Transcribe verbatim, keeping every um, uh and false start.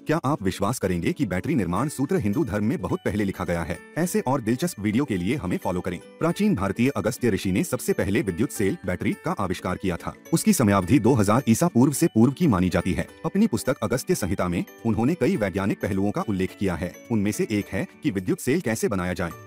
क्या आप विश्वास करेंगे कि बैटरी निर्माण सूत्र हिंदू धर्म में बहुत पहले लिखा गया है? ऐसे और दिलचस्प वीडियो के लिए हमें फॉलो करें। प्राचीन भारतीय अगस्त्य ऋषि ने सबसे पहले विद्युत सेल बैटरी का आविष्कार किया था। उसकी समयावधि दो हज़ार ईसा पूर्व से पूर्व की मानी जाती है। अपनी पुस्तक अगस्त्य संहिता में उन्होंने कई वैज्ञानिक पहलुओं का उल्लेख किया है। उनमें से एक है कि विद्युत सेल कैसे बनाया जाए।